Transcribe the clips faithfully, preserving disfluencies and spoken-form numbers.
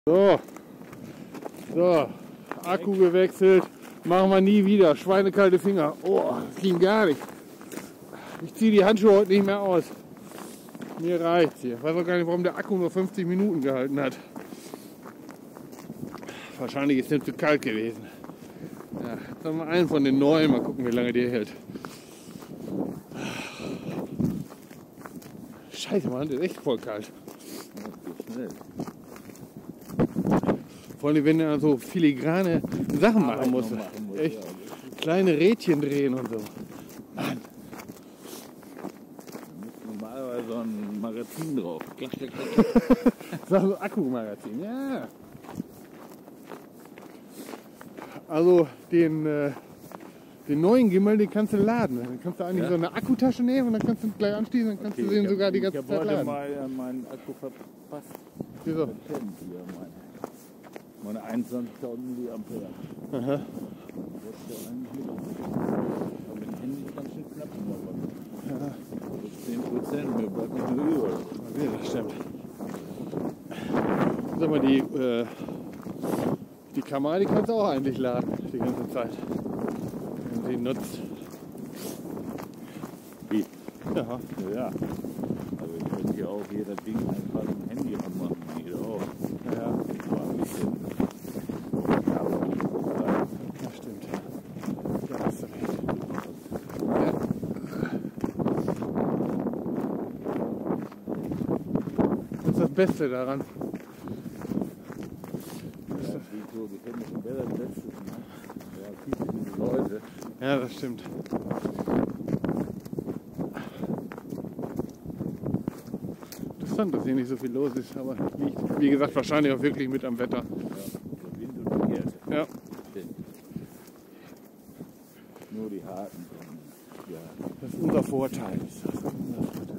So, so, Akku gewechselt, machen wir nie wieder, schweinekalte Finger. Oh, das ging gar nicht. Ich ziehe die Handschuhe heute nicht mehr aus. Mir reicht's hier. Ich weiß auch gar nicht, warum der Akku nur fünfzig Minuten gehalten hat. Wahrscheinlich ist es zu kalt gewesen. Ja, jetzt haben wir einen von den neuen, mal gucken, wie lange der hält. Scheiße, Mann, der ist echt voll kalt. Vor allem, wenn er so filigrane Sachen machen muss. machen muss. Echt Ja. kleine Rädchen drehen und so. Mann. Da muss normalerweise so ein Magazin drauf. Klack, klack, klack. Das ist so ein Akkumagazin, ja. Also den, äh, den neuen Gimbal, den kannst du laden. Dann kannst du eigentlich Ja? so eine Akkutasche nehmen und dann kannst du ihn gleich anschließen. Dann kannst Okay, du den ich hab- sogar die ganze ich Zeit habe heute laden. mal äh, meinen Akku verpasst. Wieso? Verpennt hier, meine, meine einundzwanzigtausend Milliampere. Aha. Das ist ja eigentlich mit. Aber mit dem Handy ganz schön knapp geworden. Ja, zehn Prozent, mir bleibt nicht mehr über. ja, das stimmt. Sag mal, die, äh, die Kamera, die kannst du auch eigentlich laden, die ganze Zeit. Wenn sie nutzt. Wie? Ja. Ja. Also ich könnte hier auch jeder Ding einfach im Handy anmachen. Hier auch. Ja, Aber ein bisschen. Ja, aber das stimmt. Da hast du recht. Ja. Das ist das Beste daran. ja, die so, die kennen schon besser als letztes. Ne? Ja, viele Leute. Ja, das stimmt. Interessant, dass hier nicht so viel los ist, aber liegt, wie gesagt, wahrscheinlich auch wirklich mit am Wetter. Ja, der Wind und die Kälte. Ja. Stimmt. Nur die harten. Ja. Das ist unser Vorteil. Das ist unser Vorteil.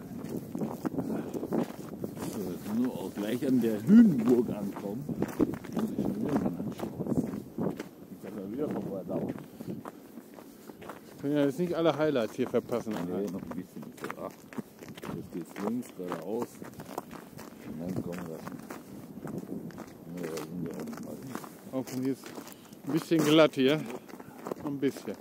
So, jetzt nur auch gleich an der Hünenburg ankommen. Muss ich schon wieder mal anschauen. Ich kann da wieder vorbeilaufen. Wir können ja jetzt nicht alle Highlights hier verpassen. Nee, noch ein bisschen. Ach, jetzt geht's links, geradeaus. Und dann kommen wir. Ja, da sind wir auch mal. Auch wenn hier ist ein bisschen glatt hier. Ein bisschen.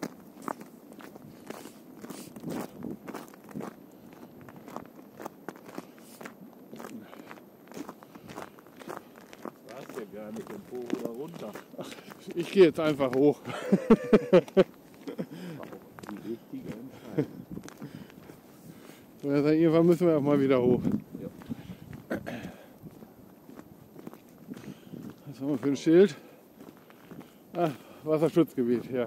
Du warst ja gar nicht im Po oder runter. Ich gehe jetzt einfach hoch. Die wichtige Entscheidung. Also irgendwann müssen wir auch mal wieder hoch. Ja. Was haben wir für ein Schild? Ah, Wasserschutzgebiet, ja.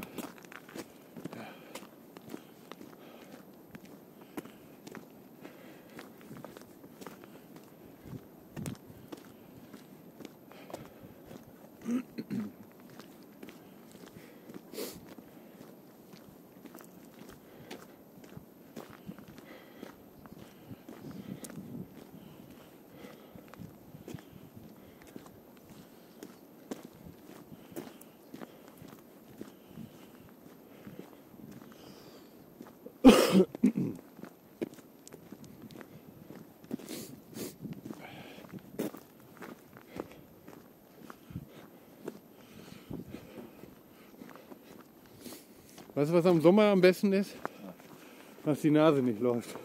Weißt du, was am Sommer am besten ist? Dass die Nase nicht läuft.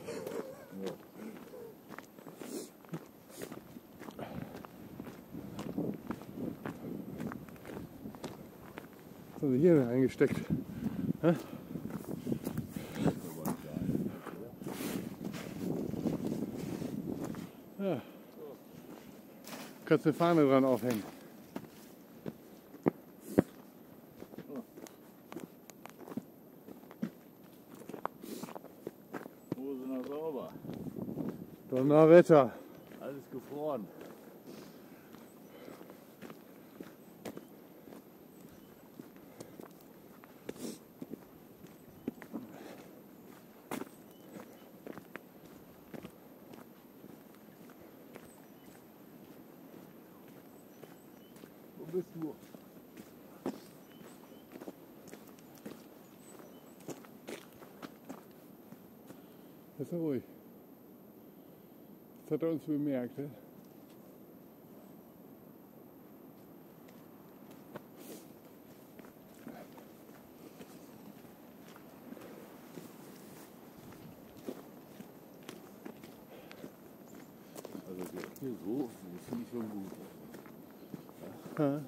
Was haben sie hier denn eingesteckt? Hä? Ja. Kannst eine Fahne dran aufhängen. Hose noch sauber. Donnerwetter. Alles gefroren. Wo bist du? Ist ja ruhig. Das hat er uns bemerkt. Ne? Hier so, das finde ich schon gut. Ja.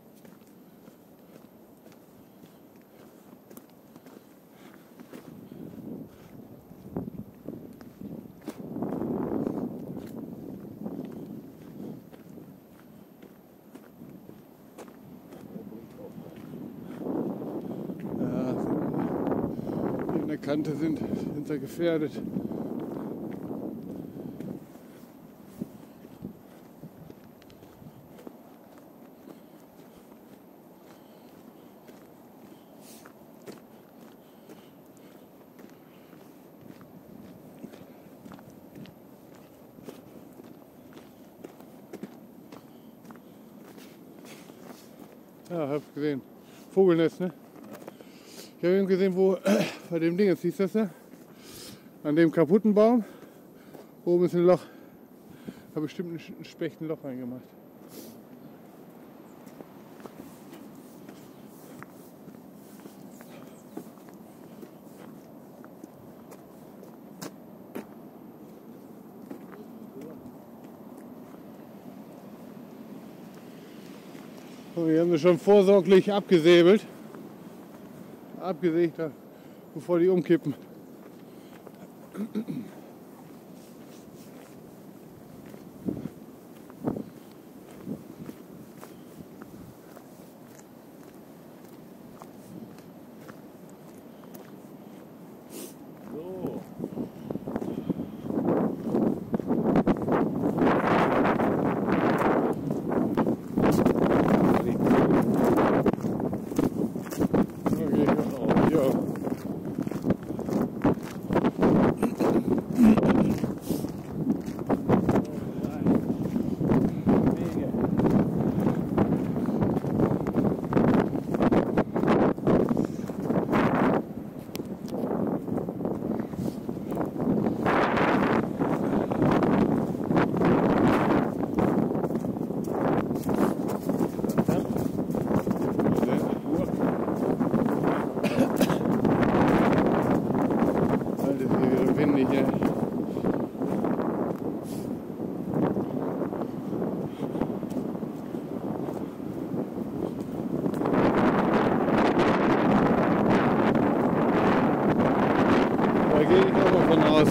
In der Kante sind, sind sie gefährdet. Ja, hab gesehen. Vogelnest, ne? Ich habe eben gesehen, wo bei dem Ding, jetzt siehst du das da? An dem kaputten Baum. Oben ist ein Loch. Da bestimmt ein Specht ein Loch reingemacht. So, wir haben sie schon vorsorglich abgesäbelt. Abgesägt, bevor die umkippen. So. Da gehe ich aber von aus.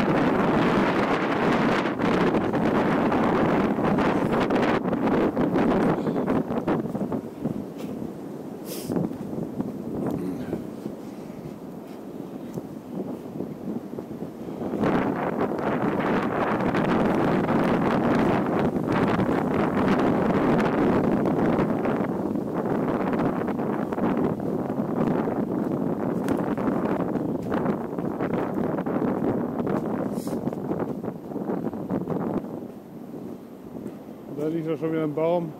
Da liegt doch schon wieder ein Baum.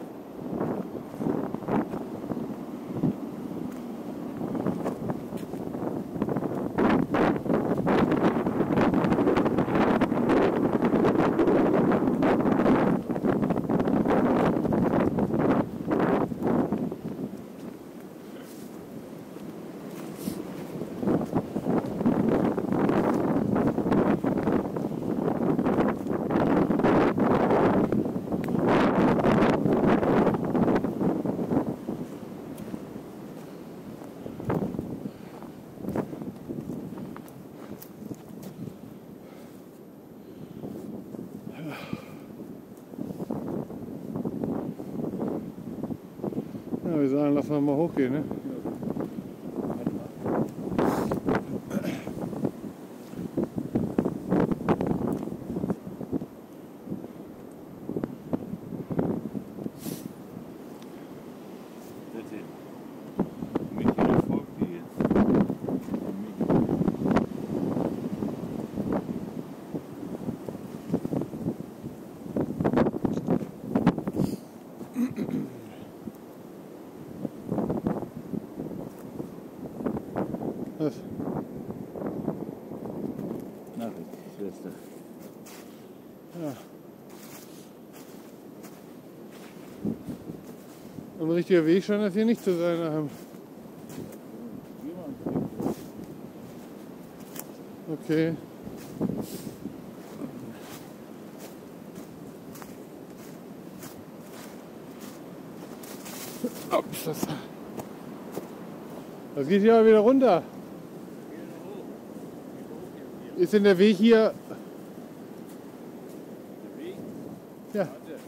Ja, wir sagen, lassen wir mal hochgehen, ne? Was? Nachricht, Schwester. Ja. Ein richtiger Weg scheint das hier nicht zu sein. Ähm. Okay. Ups, das, das geht ja wieder runter. Ist denn der Weg hier? Ja.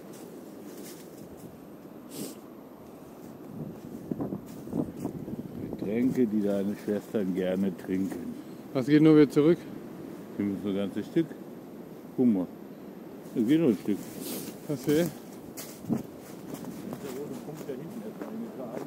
Getränke, die deine Schwestern gerne trinken. Was geht nur wieder zurück? Hier müssen wir ein ganzes Stück. Guck mal. Da geht noch ein Stück. Was will? Der rote Punkt da hinten ist eingetragen.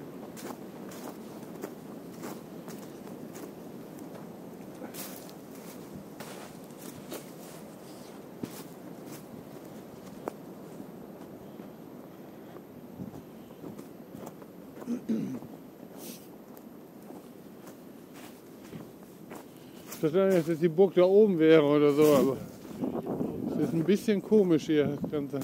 Ich verstehe nicht, dass die Burg da oben wäre oder so, aber es ist ein bisschen komisch hier, das Ganze.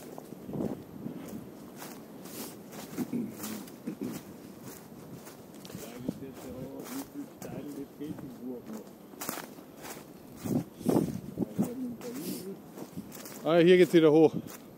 Ah, hier geht's wieder hoch.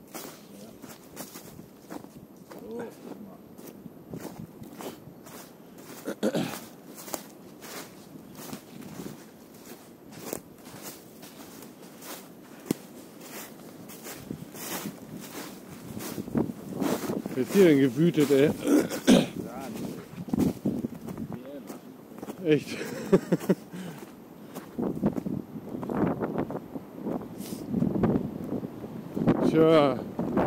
Was ist hier denn gewütet, ey? Echt? Tja.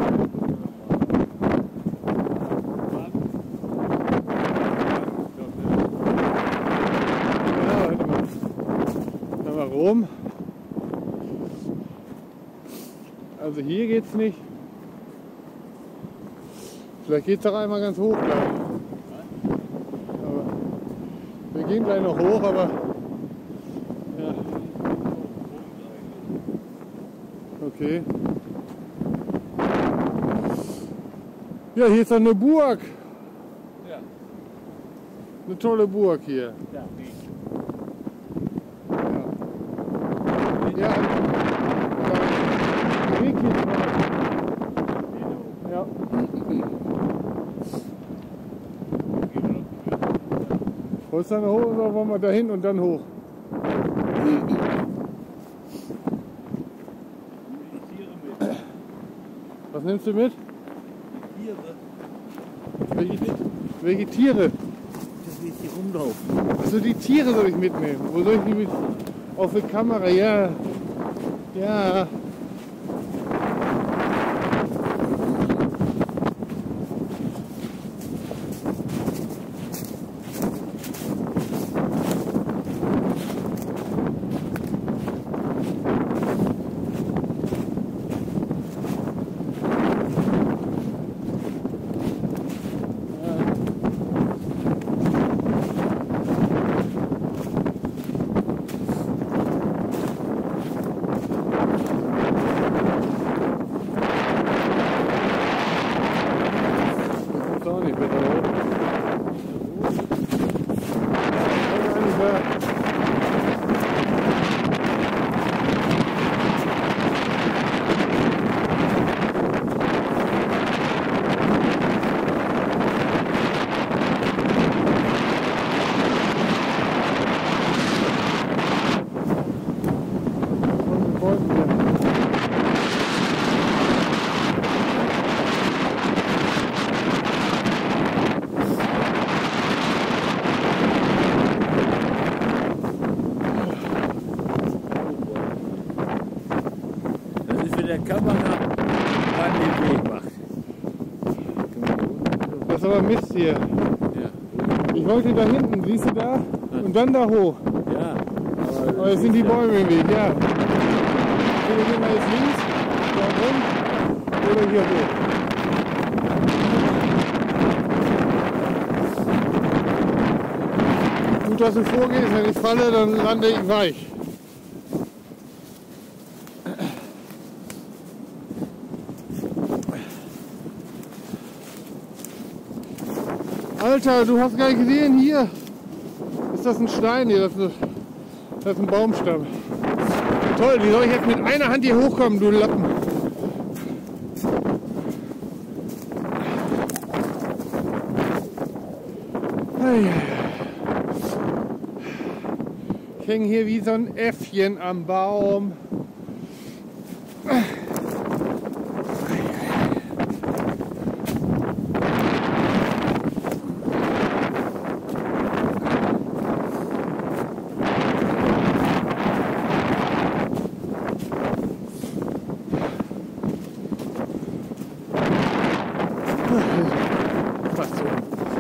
Rum. Also hier geht's nicht. Vielleicht geht's doch einmal ganz hoch gleich. Aber wir gehen gleich noch hoch, aber ja. Okay. Ja, hier ist doch eine Burg. Ja. Eine tolle Burg hier. Ja. Ja, der Weg hier drauf. Ja. Wolltest du dann hoch oder wollen wir da hin und dann hoch? Was nimmst du mit? Welche, welche Tiere? Das ist hier rumlaufen. Also die Tiere soll ich mitnehmen. Wo soll ich die mit? Auf die Kamera, ja. Ja. Der Kamera an den Weg macht. Das ist aber Mist hier. Ja. Ich wollte da hinten, siehst du da? Und dann da hoch. Ja. Aber jetzt sind die Bäume im Weg, ja. Entweder gehen wir jetzt links, da rum, oder hier hoch. Gut, dass du vorgehst, wenn ich falle, dann lande ich weich. Alter, du hast gar nicht gesehen, hier ist das ein Stein hier, das ist, das ist ein Baumstamm. Toll, wie soll ich jetzt mit einer Hand hier hochkommen, du Lappen? Ich hänge hier wie so ein Äffchen am Baum. Fast so.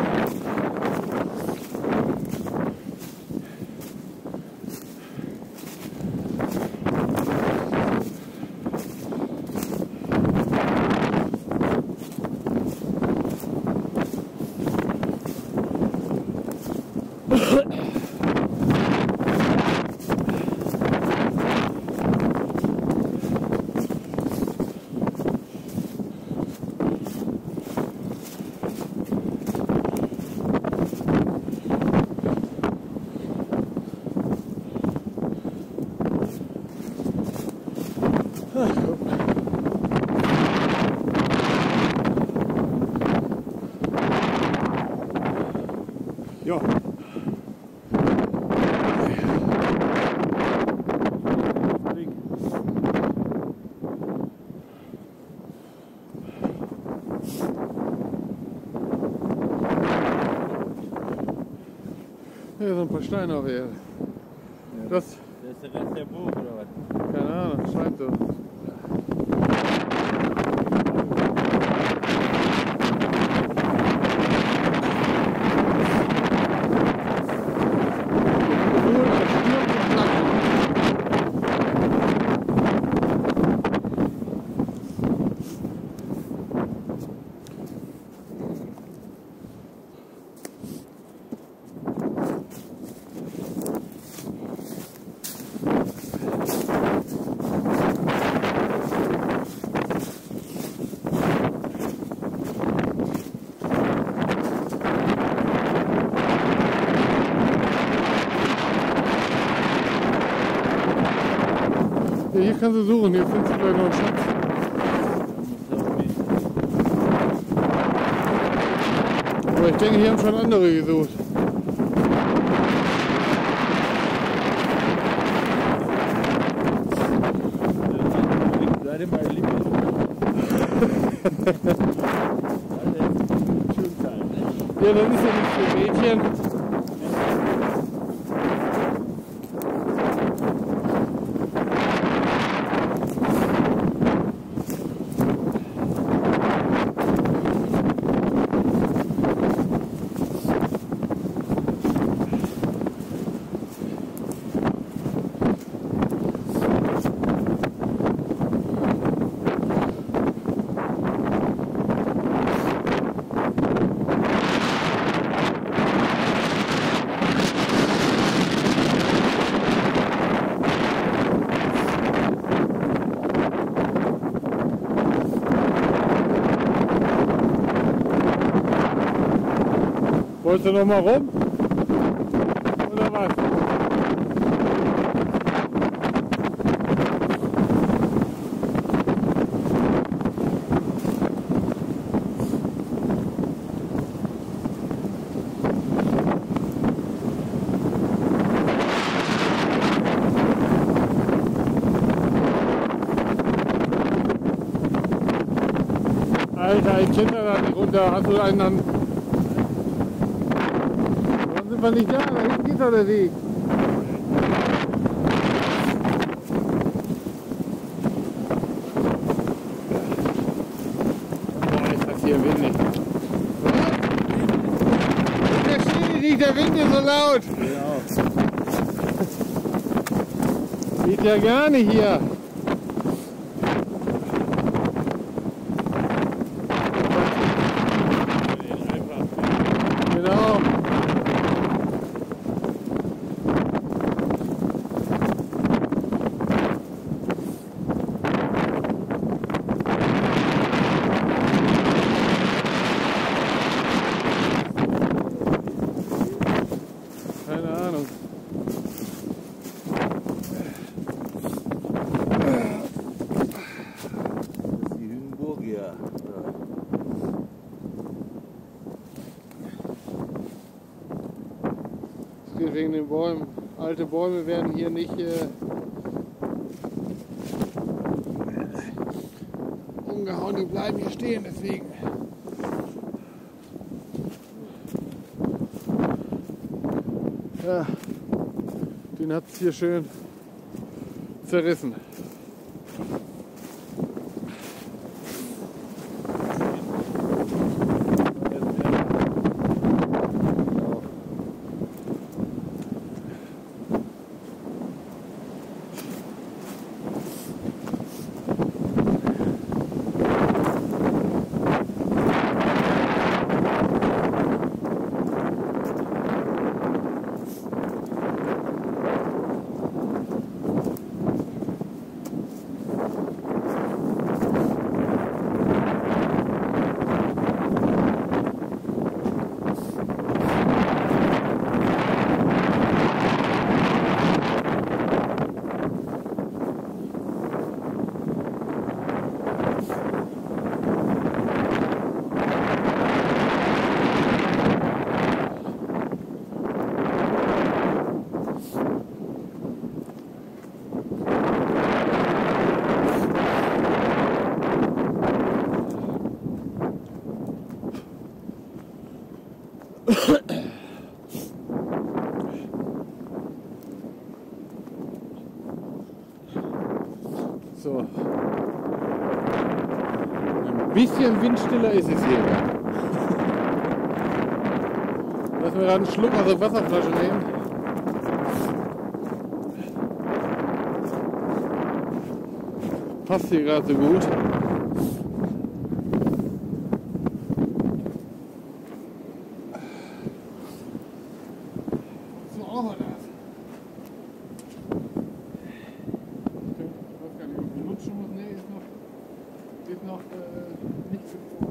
Ja. Hier sind ein paar Steine auf der Erde. Das, Das ist der Rest der Burg, oder was? keine Ahnung, scheint so. Ja, hier kannst du suchen, hier findest du vielleicht noch einen Schatz. Aber ich denke, hier haben schon andere gesucht. Seid ihr mal lieb. Schön kalt, ne? Ja, das ist ja nicht für Mädchen. Wolltest du noch mal rum? Oder was? Alter, ich kenne da nicht runter. Hast du einen an... Sind wir nicht da, da hinten geht doch der Weg. Boah, ist das hier windig. Ich verstehe nicht, der Wind ist so laut. Genau. Geht ja gar nicht hier. Genau. Keine Ahnung. geht wegen den Bäumen. Alte Bäume werden hier nicht äh, umgehauen, die bleiben hier stehen, deswegen. Ja, den hat es hier schön zerrissen. So. Ein bisschen windstiller ist es hier. Lass mir gerade einen Schluck aus der Wasserflasche nehmen. Passt hier gerade so gut. So, auch mal das. Nee, ist noch, ist noch äh, nicht gefroren.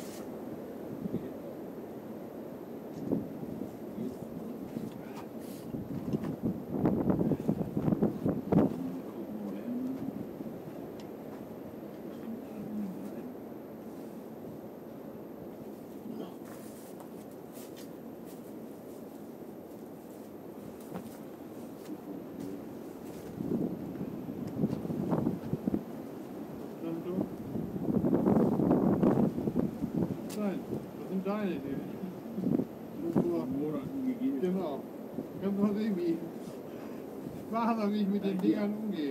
Nein, das sind deine Ideen. Vor Monaten gegeben. Genau. Kannst mal sehen, wie sparsam ich mit den Dingern umgehe.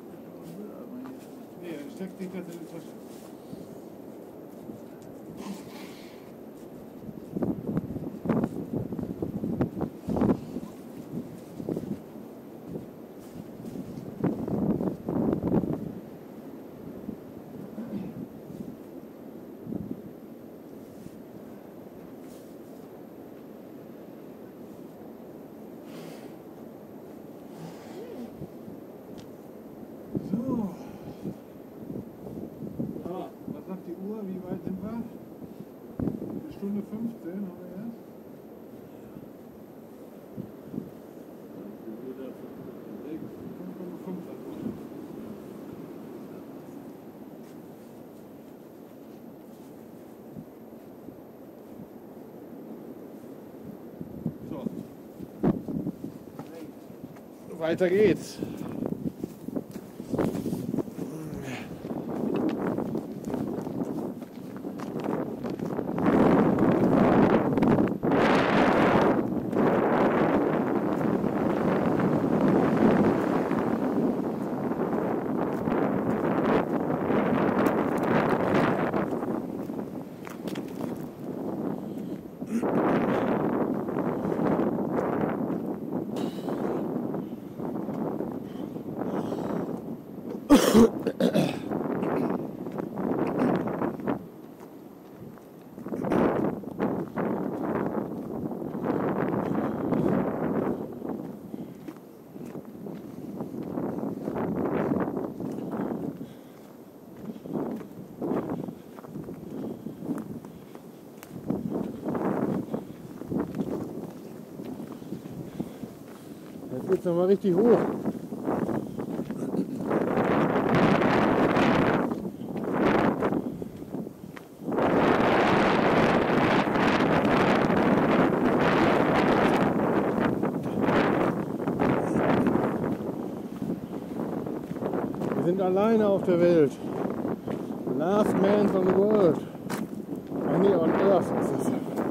Nee, dann steckt sich das in die Tasche. So. Ja, was sagt die Uhr? Wie weit sind wir? Eine Stunde fünfzehn haben wir jetzt. fünf Komma fünf. So. Weiter geht's. Jetzt geht's nochmal richtig hoch. alleine auf der Welt. Last man on the world. Ach nee, on earth ist das.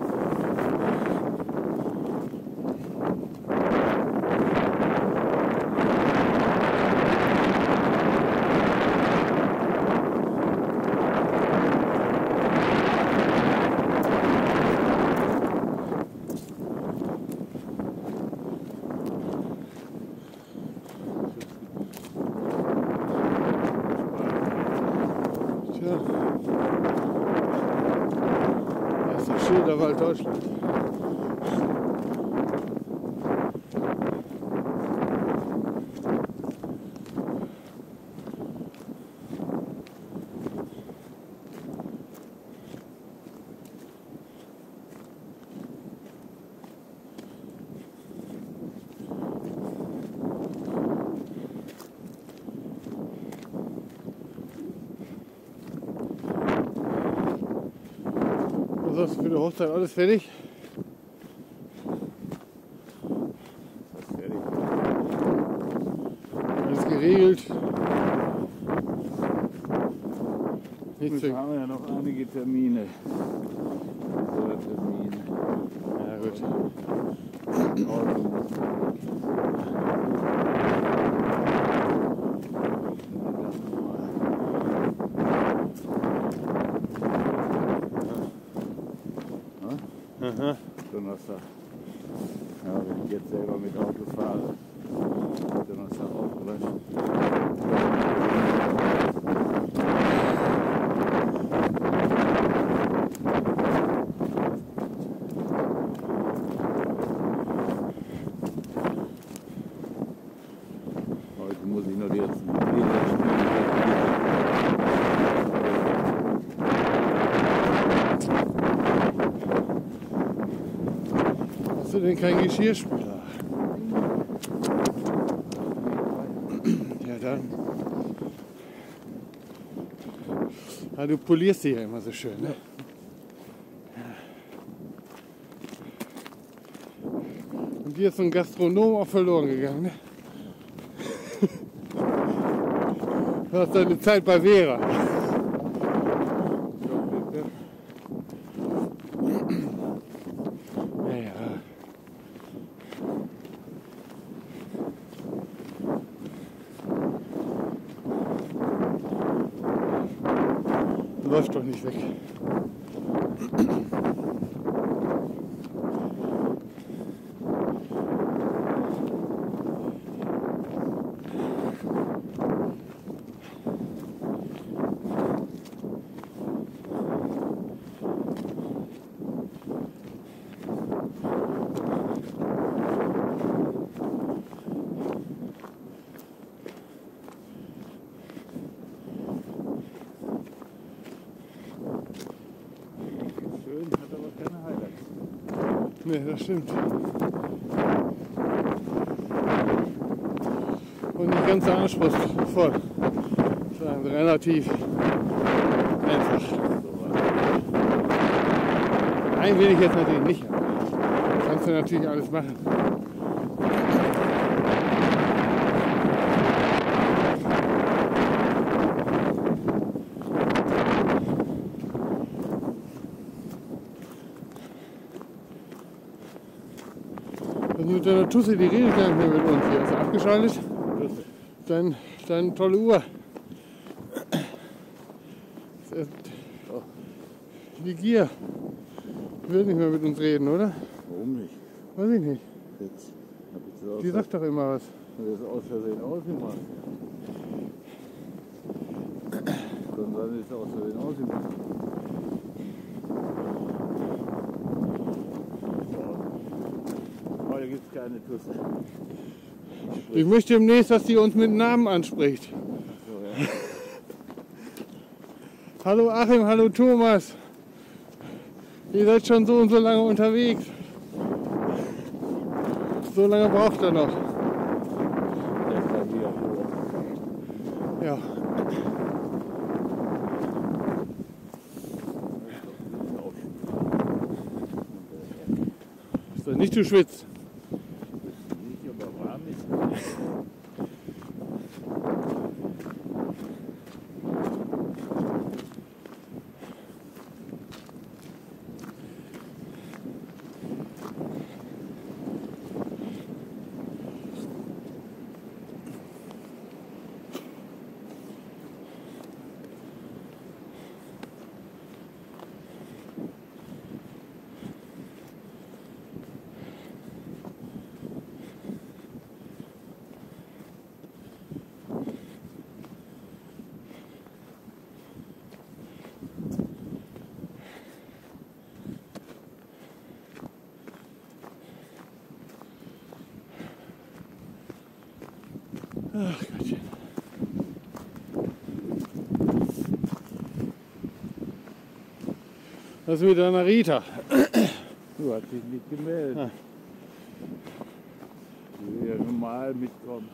Tja, das ist der Schilderwald Deutschland. Was sagst du für die Hochzeit? Alles fertig? Das ist fertig. Alles geregelt? Nichts Wir zu... haben ja noch einige Termine. So, Termine. Ja gut. Auto muss Aha. Donnerstag. Ja, wenn ich jetzt selber mit Auto fahre, Donnerstag auch gleich. Heute muss ich noch die letzten Bilder spielen. Hast du denn keinen Geschirrspüler? Ja dann. Ah, du polierst sie ja immer so schön, ne? Und dir ist so ein Gastronom auch verloren gegangen, ne? Du hast deine Zeit bei Vera. Ja, ja. Läuft doch nicht weg. Schön, hat aber keine Highlights. Ne, das stimmt. Und nicht ganz so anspruchsvoll. Sondern relativ einfach. Nein, will ich jetzt natürlich nicht. Aber kannst du natürlich alles machen. Und mit der Tussi, die redet gar nicht mehr mit uns. Die ist abgeschaltet. Dann, dann tolle Uhr. Das ist die Gier will nicht mehr mit uns reden, oder? Warum nicht? Weiß ich nicht. Jetzt hab ich das aus, Die sagt doch immer was. das ist aus Versehen ausgemacht. Dann dann ist es aus Versehen ausgemacht. So. Heute gibt es keine Tusse. Ich möchte demnächst, dass die uns mit Namen anspricht. So, ja. Hallo Achim, hallo Thomas. Ihr seid schon so und so lange unterwegs. So lange braucht er noch. Der ist dann wieder hoch. Ja. Ist doch nicht, du schwitzt. Nicht, aber warm ist. Ach Gottchen. Was ist mit deiner Rita? Du hast dich nicht gemeldet. Ah. Ich will ja normal mitkommen.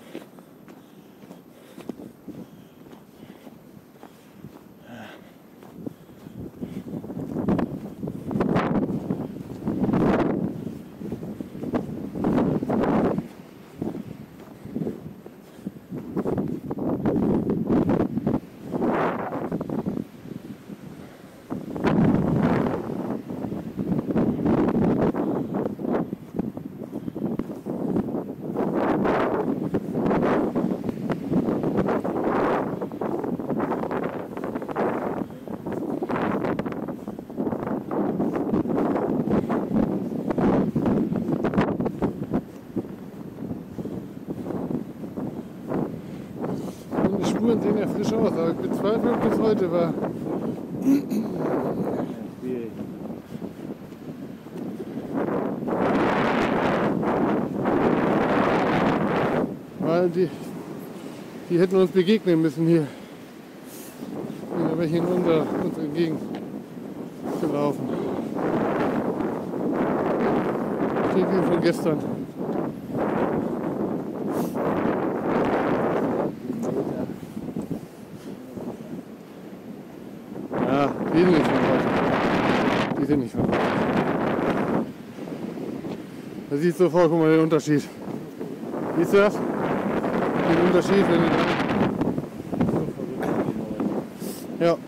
Die Spuren sehen ja frisch aus, aber ich bezweifle, ob das heute war. Schwierig. Weil die, die hätten uns begegnen müssen hier. Sind ja welche in unser, unsere Gegend gelaufen. Die wie von gestern. Ja, die sind nicht von heute. Die sind nicht von heute. Da siehst du vollkommen den Unterschied. Siehst du das? Den Unterschied, wenn du da. Ja.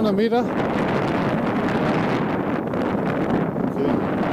zweihundert Meter? Okay.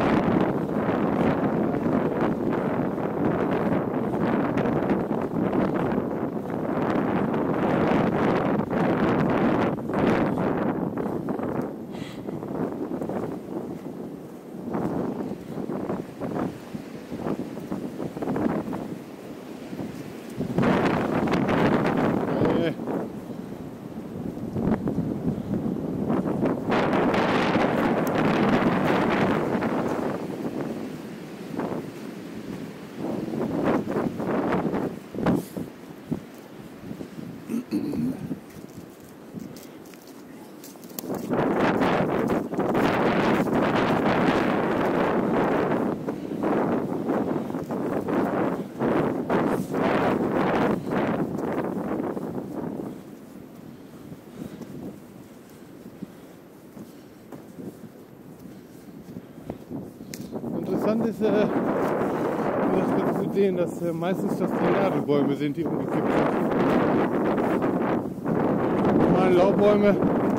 Interessant ist, äh, das ganz gut sehen, dass äh, meistens das die Nadelbäume sind, die umgekippt sind. Normale Laubbäume.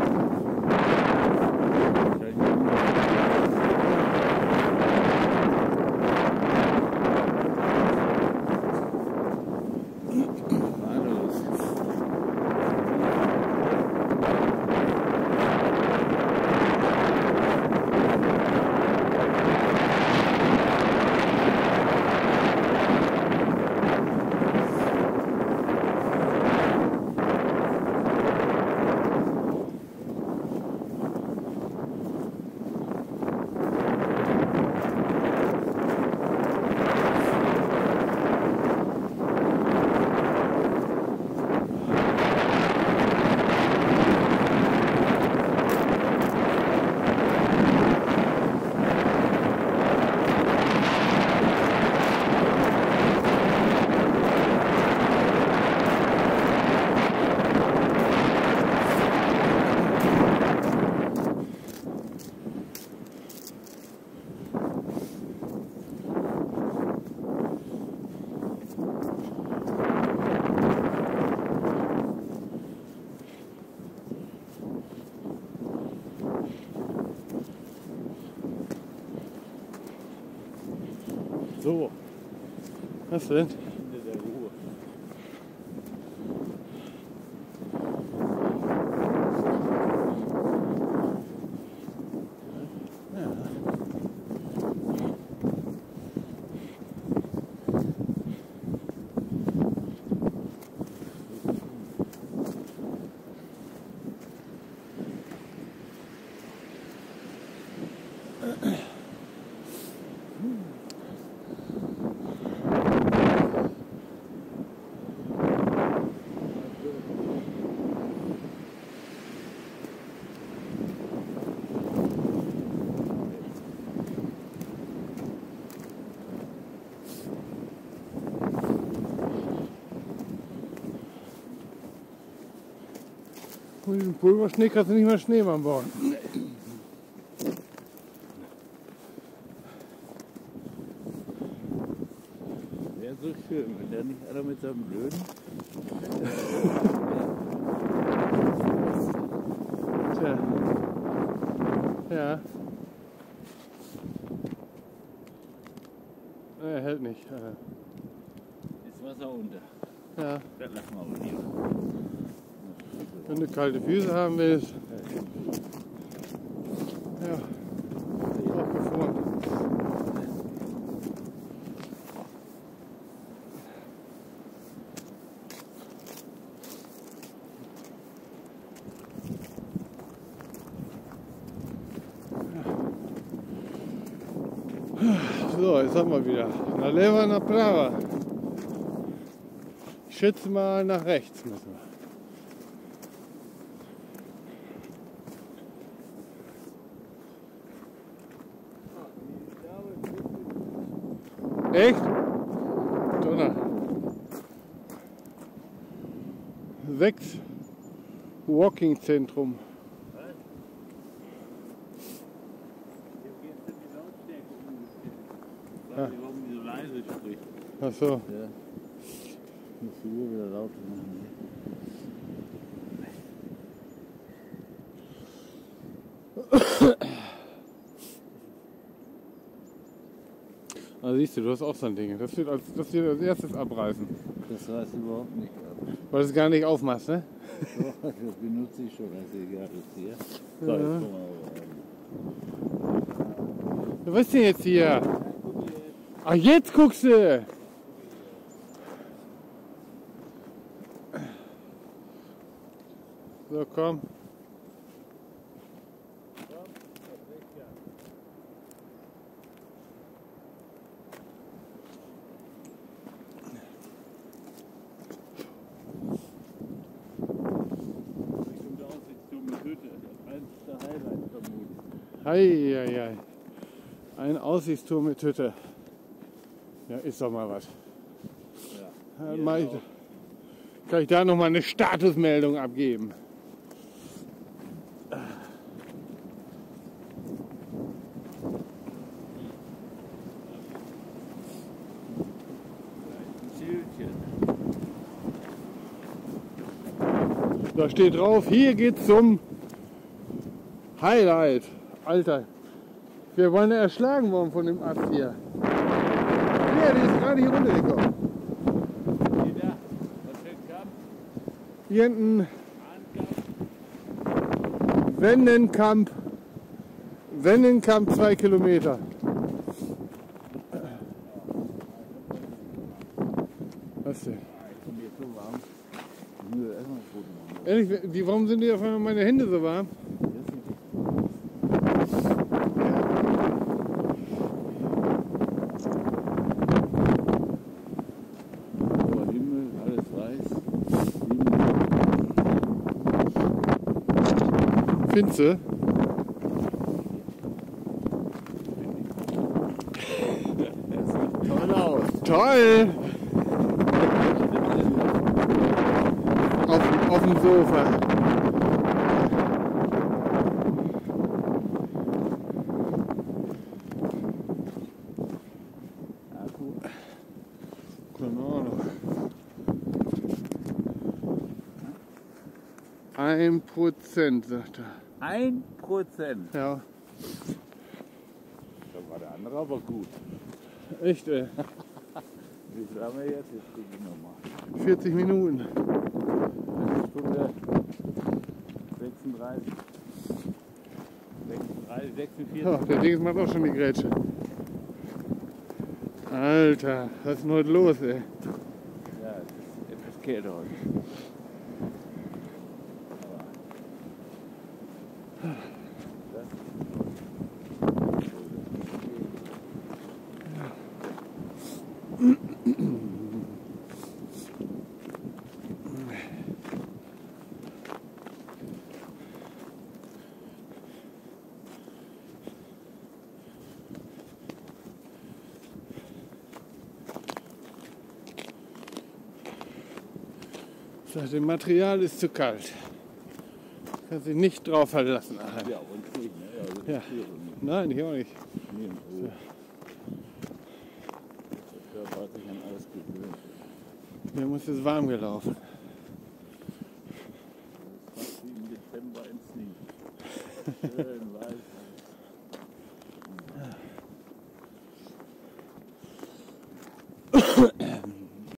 So, was denn? Der Ruhe. Ja. Mit diesem Pulverschnee kannst du nicht mehr Schneemann bauen. Wäre so schön, wenn der nicht einer mit seinem blöden. Tja. Ja. Er hält nicht. Ist Wasser unter. Ja. Das lassen wir aber lieber. Wenn du kalte Füße haben willst. Ja. Auch gefroren. So, jetzt haben wir wieder. Na leva, na prava. Ich schätze mal nach rechts müssen wir. Echt? Donner. Sechs Walking-Zentrum. Ja. Warum die so leise spricht. Ach so. Ja. Ich muss die Uhr wieder lauter machen. Also siehst du, du hast auch so ein Ding. Das wird als, das wird als erstes abreißen. Das reißt überhaupt nicht ab. Weil du es gar nicht aufmachst, ne? So, das benutze ich schon als egal ist hier. So, Ja. jetzt kommen wir aber rein. Was ist denn jetzt hier? Ach, jetzt guckst du! So, komm. Hei, hei, hei. Ein Aussichtsturm mit Hütte. Ja, ist doch mal was. Ja. Dann mach ich, kann ich da noch mal eine Statusmeldung abgeben? Da steht drauf, hier geht's zum Highlight. Alter, wir wollen ja erschlagen worden von dem Ast hier. Ja, die ist gerade hier runtergekommen. Hier hinten Wendenkamp. Wendenkamp zwei Kilometer. Was denn? Ehrlich, die, warum sind die auf einmal meine Hände so warm? Finze. Toll aus. Toll! Auf, auf dem Sofa. Akku. Keine Ahnung. Ein Prozent, sagt er. Ein Prozent. Ja. Da war der andere aber gut. Echt, ey. Wie viel haben wir jetzt? Jetzt gucken wir nochmal. vierzig Minuten. Eine Stunde sechsunddreißig. sechsunddreißig, sechsundvierzig. Oh, der Ding macht auch schon die Grätsche. Alter, was ist denn heute los, ey? Ja, es ist etwas kälter heute. Das Material ist zu kalt. Kann sich nicht drauf verlassen. Alter. Ja, und nicht, ne? Also Ja. das hier nicht. Nein, ich auch nicht. Nirgendwo. Der Körper hat sich an alles gewöhnt. Mir muss es warm gelaufen. Das ist fast wie im Dezember im Schnee. Schön weiß.